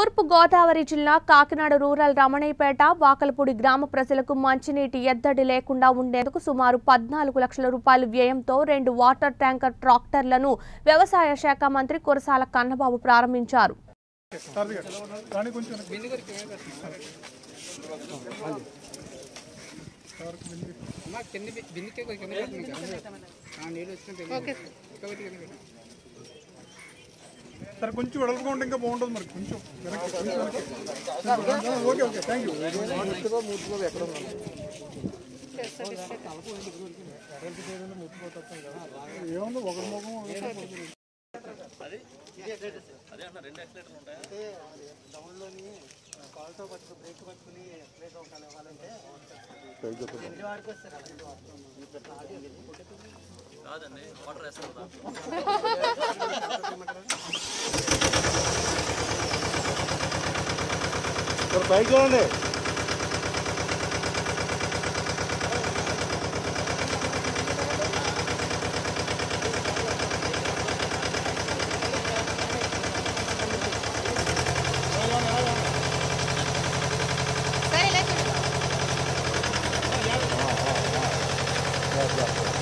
తూర్పు గోదావరి జిల్లా కాకినాడ రూరల్ రమణీపేట వాకలపూడి గ్రామ ప్రజలకు మంచినీటి ఎద్దడి లేకుండా ఉండేందుకు సుమారు 14 లక్షల రూపాయల వ్యయంతో 2 వాటర్ ట్యాంకర్ ట్రాక్టర్లను వ్యవసాయ శాఖ మంత్రి కురసాల కన్నబాబు ప్రారంభించారు. सर कुछ वेलुगा इंका बहुत मर कुछ okay okay thank you bike చూడండి సరే లేకు